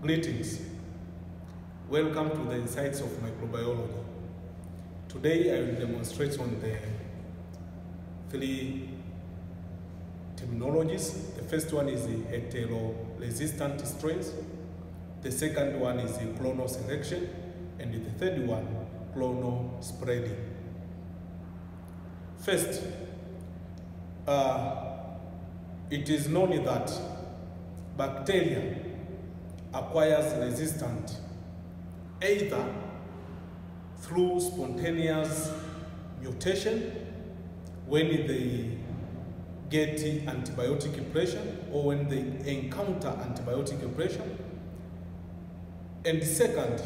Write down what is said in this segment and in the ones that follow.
Greetings. Welcome to the Insights of Microbiology. Today I will demonstrate on the three terminologies. The first one is the heteroresistant strains. The second one is the clonal selection. And the third one, clonal spreading. First, it is known that bacteria acquires resistance either through spontaneous mutation when they get antibiotic pressure or when they encounter antibiotic pressure, and second,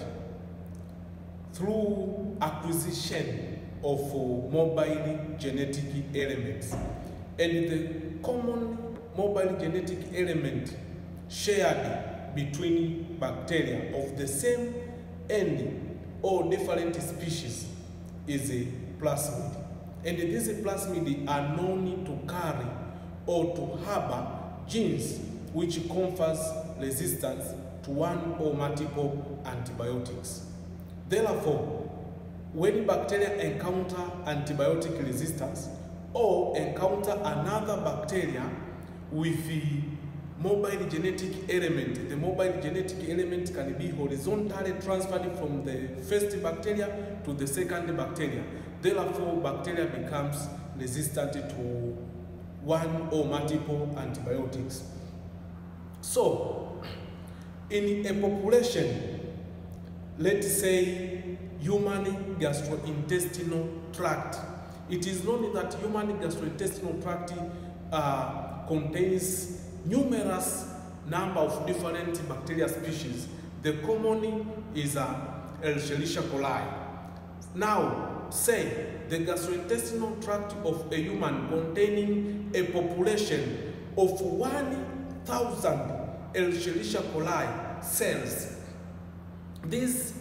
through acquisition of mobile genetic elements. And the common mobile genetic element shared between bacteria of the same end or different species is a plasmid. And these plasmid are known to carry or to harbor genes which confers resistance to one or multiple antibiotics. Therefore, when bacteria encounter antibiotic resistance or encounter another bacteria with the mobile genetic element, the mobile genetic element can be horizontally transferred from the first bacteria to the second bacteria. Therefore, bacteria becomes resistant to one or multiple antibiotics. So, in a population, let's say human gastrointestinal tract, it is known that human gastrointestinal tract contains numerous number of different bacteria species. The common is Escherichia coli. Now, say the gastrointestinal tract of a human containing a population of 1,000 Escherichia coli cells. This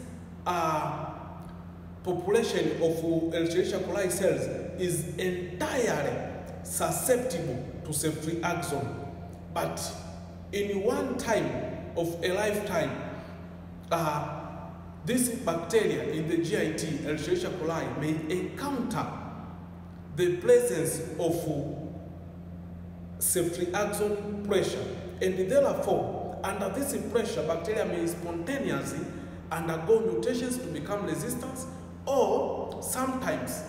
population of Escherichia coli cells is entirely susceptible to ceftriaxone. But in one time of a lifetime, this bacteria in the GIT, Escherichia coli, may encounter the presence of ceftriaxone pressure. And therefore, under this pressure, bacteria may spontaneously undergo mutations to become resistant, or sometimes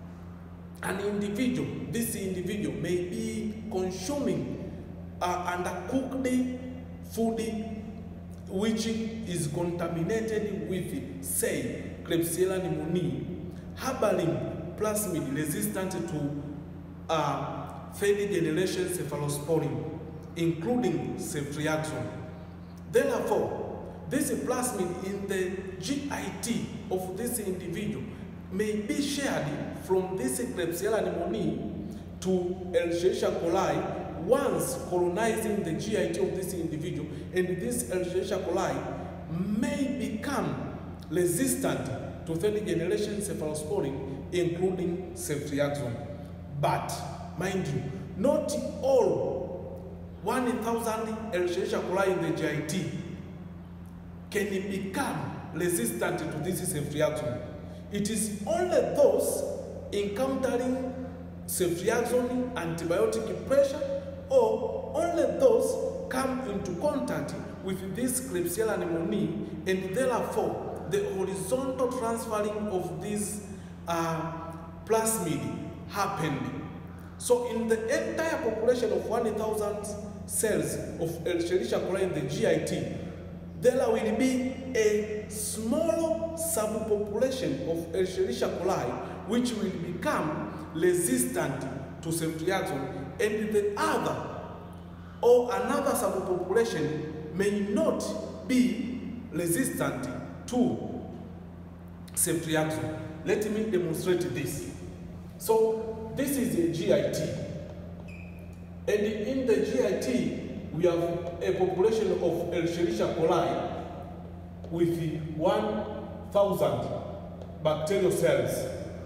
this individual may be consuming undercooked food which is contaminated with, say, Klebsiella pneumoniae, harboring plasmid resistant to third generation cephalosporin, including ceftriaxone. Therefore, this plasmid in the GIT of this individual may be shared from this Klebsiella pneumoniae to Escherichia coli once colonizing the GIT of this individual, and this Escherichia coli may become resistant to third generation cephalosporin, including ceftriaxone. But mind you, not all 1,000 Escherichia coli in the GIT can become resistant to this ceftriaxone. It is only those encountering ceftriaxone antibiotic pressure, or only those come into contact with this Klebsiella pneumoniae, and therefore the horizontal transferring of this plasmid happened. So in the entire population of 1,000 cells of Escherichia coli in the GIT, there will be a small subpopulation of Escherichia coli which will become resistant to ceftriaxone, and the other or another subpopulation may not be resistant to ceftriaxone. Let me demonstrate this. So this is a GIT, and in the GIT we have a population of Escherichia coli with 1,000 bacterial cells,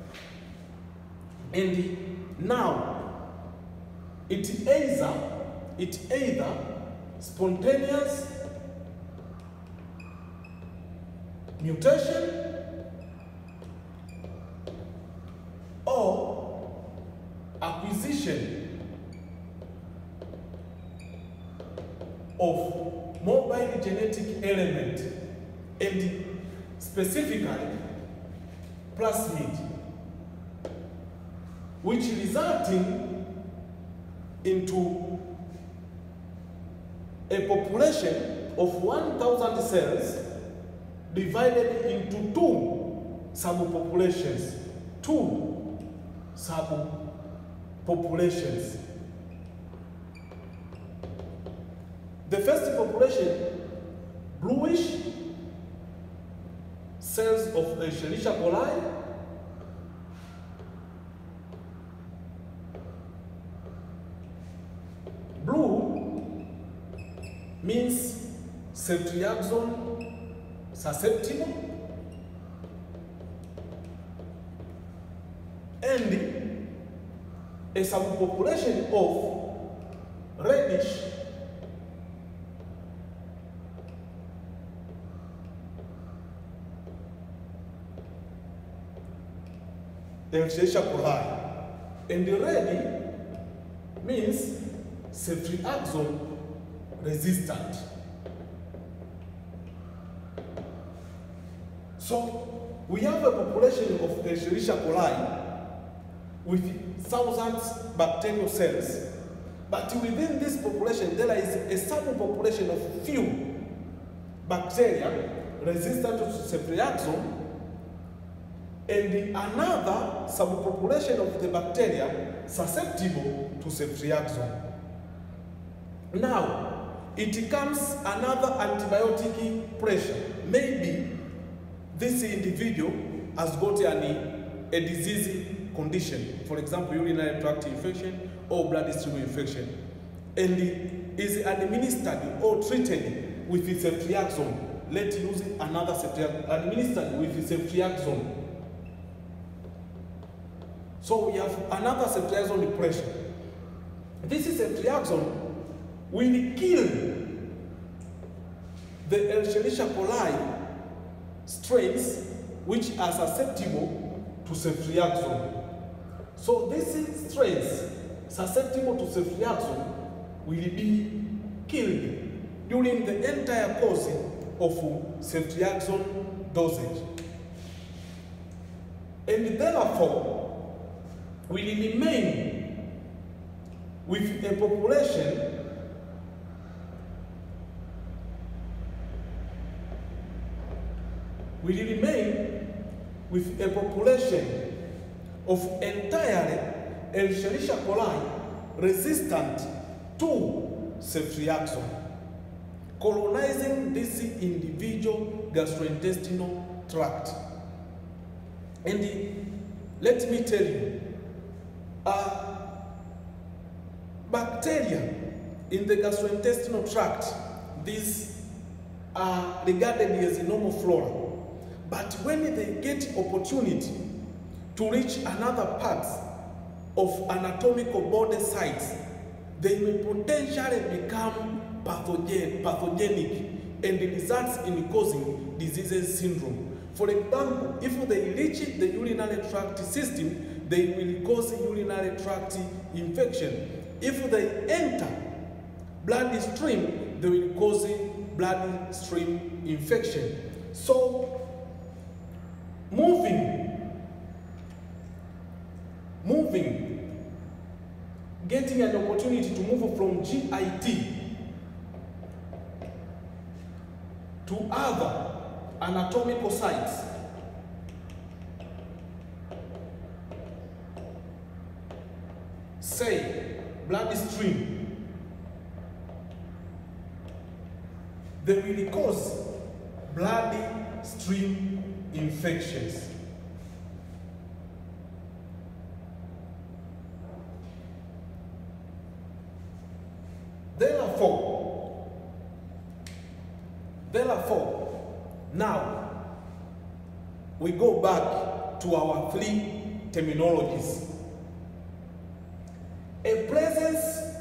and now it either spontaneous mutation or acquisition of mobile genetic element, and specifically plasmid, which resulting into a population of 1,000 cells divided into two subpopulations. The first population, bluish cells of Escherichia coli, blue means ceftriaxone susceptible, and a subpopulation of reddish Escherichia coli. And the red means ceftriaxone resistant. So we have a population of Escherichia coli with thousands bacterial cells, but within this population there is a subpopulation of few bacteria resistant to ceftriaxone, and another subpopulation of the bacteria susceptible to ceftriaxone. Now, it comes another antibiotic pressure. Maybe this individual has got a disease condition, for example, urinary tract infection or bloodstream infection, and is administered or treated with ceftriaxone. Let's use another ceftriaxone, administered with ceftriaxone. So we have another ceftriaxone pressure. This is ceftriaxone will kill the Escherichia coli strains which are susceptible to ceftriaxone. So these strains susceptible to ceftriaxone will be killed during the entire course of ceftriaxone dosage. And therefore, will remain with a population of entirely Escherichia coli resistant to ceftriaxone, colonizing this individual gastrointestinal tract. And let me tell you, bacteria in the gastrointestinal tract, these are regarded as normal flora. But when they get opportunity to reach another part of anatomical body sites, they may potentially become pathogenic and results in causing diseases syndrome. For example, if they reach the urinary tract system, they will cause urinary tract infection. If they enter bloodstream, they will cause bloodstream infection. So, getting an opportunity to move from GIT to other anatomical sites, say bloodstream, they will cause bloodstream infections. Therefore, now we go back to our three terminologies. A presence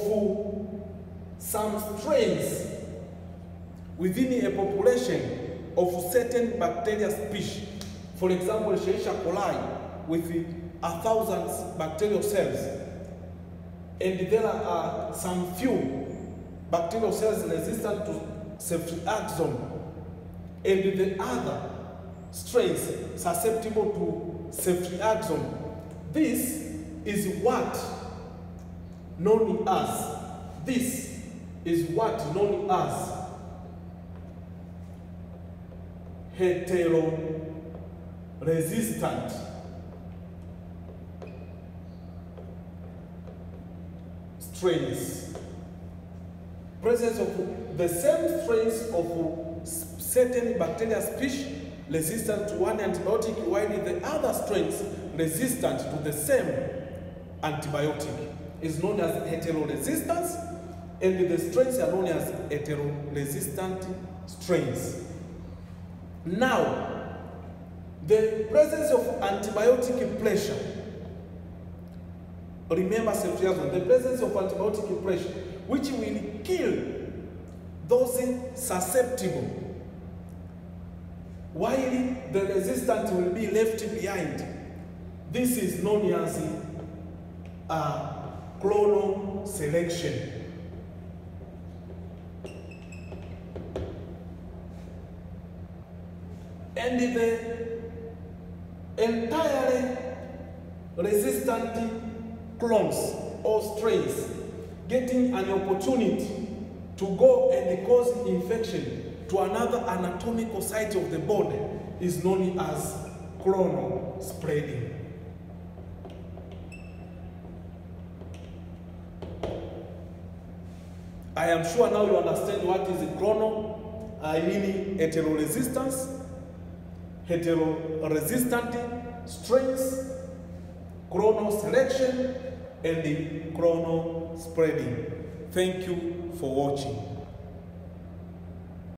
of some strains within a population of certain bacteria species. For example, Escherichia coli with 1,000 bacterial cells, and there are some few bacterial cells resistant to ceftriaxone, and the other strains susceptible to ceftriaxone. This is what known as heteroresistant strains. Presence of the same strains of certain bacteria species resistant to one antibiotic, while the other strains resistant to the same antibiotic is known as heteroresistance, and the strains are known as heteroresistant strains. Now, the presence of antibiotic pressure, remember ceftriaxone, the presence of antibiotic pressure, which will kill those susceptible, while the resistant will be left behind. This is known as clonal selection. And the entirely resistant clones or strains getting an opportunity to go and cause infection to another anatomical site of the body is known as clonal spreading. I am sure now you understand what is clonal, meaning heteroresistance, heteroresistant strains, clonal selection, and the clonal spreading. Thank you for watching.